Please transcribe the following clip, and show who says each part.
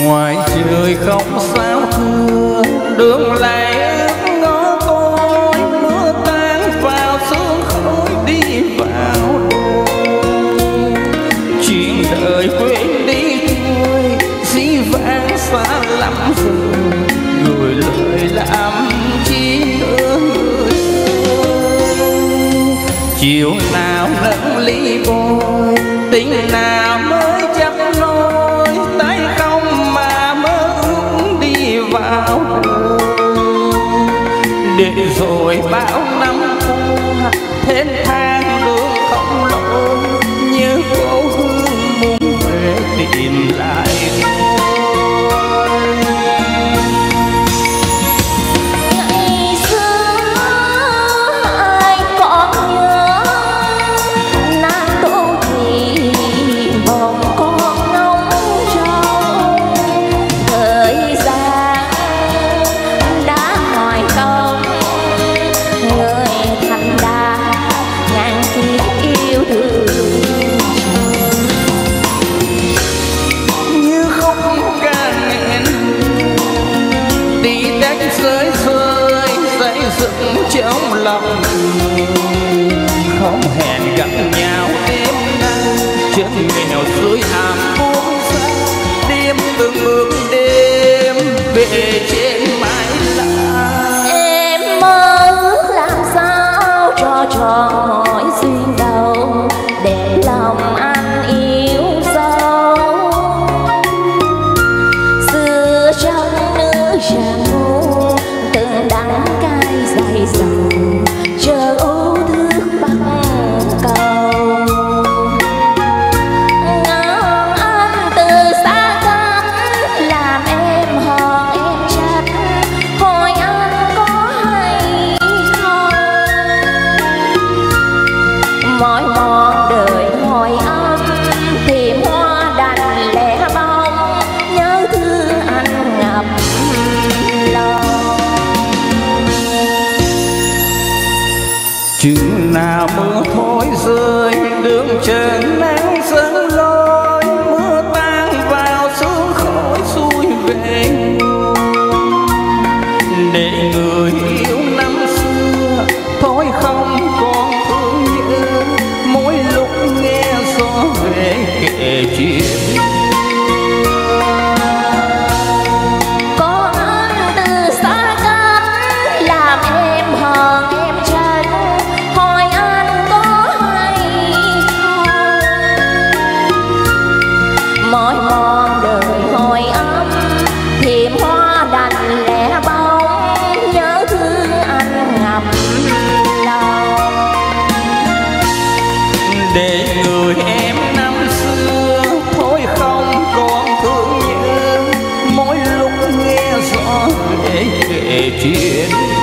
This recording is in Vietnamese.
Speaker 1: Ngoài trời không sao thưa, đường lại ngó tôi, mưa tan vào sương khói đi vào đời. Chuyện đời quên đi thôi, dĩ vãng xa lắm rồi, gửi lời làm chi nữa người ơi. Chiều nào nâng ly bôi, tình nào mới chấp nối, tay không mà mơ ước đi vào đời. Để rồi bao năm qua thêm tháng đường không lối, như cô hương muốn về tìm lại tôi.
Speaker 2: Ngày xưa ai còn nhớ nàng tô thì bồng con ngóng trông, thời gian đã hỏi không người thành đà ngàn kiếp yêu thương.
Speaker 1: Như khóc ca nghẹn đi đánh rơi rơi dây dựng trong lòng người, không hẹn gặp nhau đêm nay chân nghèo dưới hàm buông xa, đêm từng bước đêm về trên mái lá.
Speaker 2: Em mơ ước làm sao cho tròn mọi duyên đầu, để lòng anh yêu dấu. Xưa trong nữ tràng ngô, từng đắng cay dày dầu, chờ ưu thức bắc cầu. Ngóng anh từ xa cách, làm em hờn em trách, hỏi anh có hay không. Mỏi mòn đời hồi âm, tìm hoa đành lẻ bóng, nhớ thương anh ngập lòng.
Speaker 1: Chừng nào mưa thôi rơi, đường trần nắng dâng lối, mưa tan vào sương khói xuôi về để người yêu năm xưa thôi không còn thương nhớ. Mỗi lúc nghe gió về kể chuyện
Speaker 2: Có anh từ xa cách, làm em hờn em trách, hỏi anh có hay không. Mỏi mòn đời hồi âm, tìm hoa đành lẻ bóng, nhớ thương anh ngập lòng.
Speaker 1: để người em năm xưa thôi không còn thương nhớ. Mỗi lúc nghe gió về kể chuyện